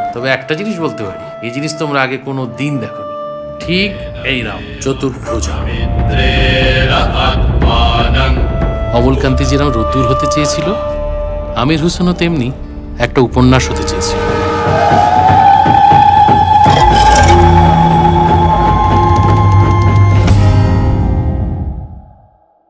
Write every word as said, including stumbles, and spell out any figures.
তবে একটা জিনিস বলতে পারি, এই জিনিস তোমরা আগে কোনো দিন দেখোনি। ঠিক এই রাম চতুর্ভুজা। অমলকান্তি যেরকম রোদ্দুর হতে চেয়েছিল, আমির হোসেনও তেমনি একটা উপন্যাস হতে চেয়েছিল।